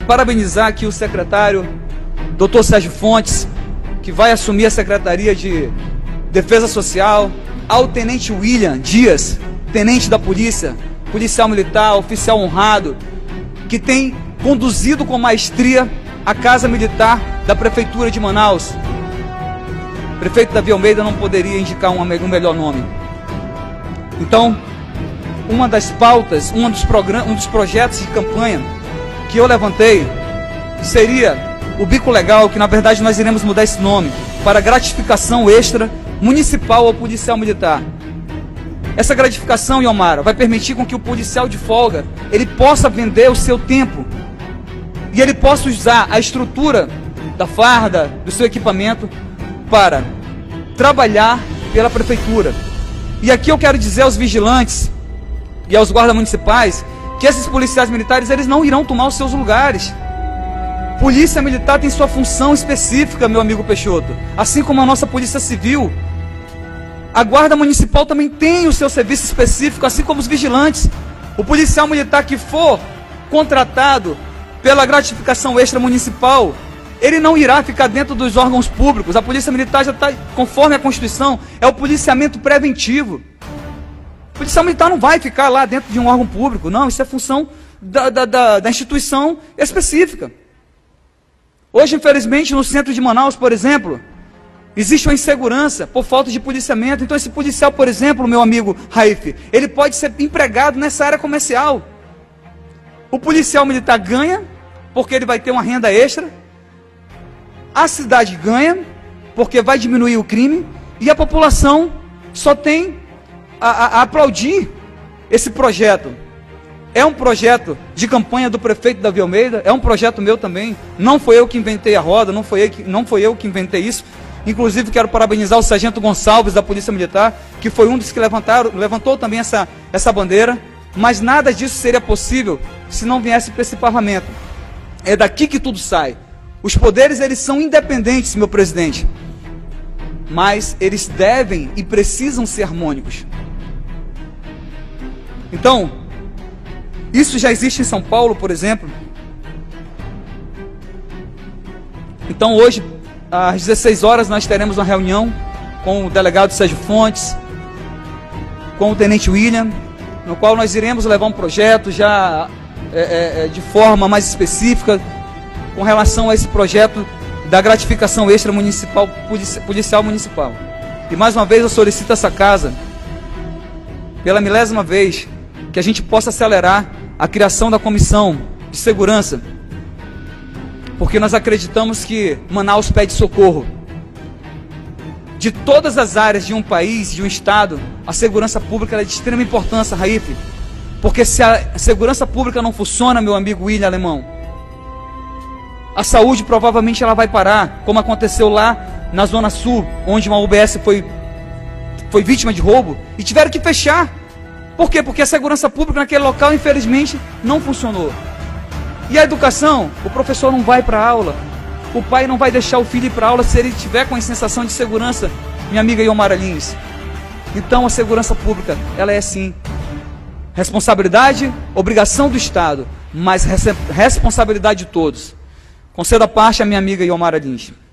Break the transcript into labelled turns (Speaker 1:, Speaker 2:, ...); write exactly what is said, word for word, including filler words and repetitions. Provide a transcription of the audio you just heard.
Speaker 1: parabenizar aqui o secretário, doutor Sérgio Fontes, que vai assumir a Secretaria de Defesa Social, ao Tenente William Dias, tenente da polícia, policial militar, oficial honrado, que tem conduzido com maestria a Casa Militar da Prefeitura de Manaus. O prefeito Davi Almeida não poderia indicar um, um melhor nome. Então, uma das pautas, um dos, um dos projetos de campanha que eu levantei seria o bico legal, que na verdade nós iremos mudar esse nome para gratificação extra municipal ao policial militar. Essa gratificação, Iomara, vai permitir com que o policial de folga ele possa vender o seu tempo e ele possa usar a estrutura da farda, do seu equipamento, para trabalhar pela prefeitura. E aqui eu quero dizer aos vigilantes e aos guardas municipais que esses policiais militares eles não irão tomar os seus lugares. Polícia militar tem sua função específica, meu amigo Peixoto, assim como a nossa polícia civil. A guarda municipal também tem o seu serviço específico, assim como os vigilantes. O policial militar que for contratado pela gratificação extra municipal, ele não irá ficar dentro dos órgãos públicos. A polícia militar já está, conforme a Constituição, é o policiamento preventivo. O policial militar não vai ficar lá dentro de um órgão público, não, isso é função da, da, da, da instituição específica. Hoje, infelizmente, no centro de Manaus, por exemplo, existe uma insegurança por falta de policiamento. Então esse policial, por exemplo, meu amigo Raif, ele pode ser empregado nessa área comercial. O policial militar ganha, porque ele vai ter uma renda extra. A cidade ganha, porque vai diminuir o crime. E a população só tem a, a, a aplaudir esse projeto. É um projeto de campanha do prefeito Davi Almeida, é um projeto meu também. Não foi eu que inventei a roda, não foi eu que, não foi eu que inventei isso. Inclusive quero parabenizar o Sargento Gonçalves da Polícia Militar, que foi um dos que levantaram, levantou também essa, essa bandeira. Mas nada disso seria possível se não viesse para esse parlamento. É daqui que tudo sai. Os poderes eles são independentes, meu presidente, mas eles devem e precisam ser harmônicos. Então, isso já existe em São Paulo, por exemplo. Então hoje, às dezesseis horas, nós teremos uma reunião com o delegado Sérgio Fontes, com o tenente William, no qual nós iremos levar um projeto já é, é, de forma mais específica com relação a esse projeto da gratificação extra municipal, policial municipal. E mais uma vez eu solicito essa casa, pela milésima vez, que a gente possa acelerar a criação da comissão de segurança, porque nós acreditamos que Manaus pede socorro. De todas as áreas de um país, de um estado, a segurança pública é de extrema importância, Raif, porque se a segurança pública não funciona, meu amigo William Alemão, a saúde provavelmente ela vai parar, como aconteceu lá na Zona Sul, onde uma U B S foi, foi vítima de roubo, e tiveram que fechar. Por quê? Porque a segurança pública naquele local, infelizmente, não funcionou. E a educação? O professor não vai para a aula, o pai não vai deixar o filho ir para a aula se ele tiver com a sensação de segurança, minha amiga Iomara Lins. Então a segurança pública, ela é sim responsabilidade, obrigação do Estado, mas responsabilidade de todos. Concedo a parte à minha amiga Iomara Lins.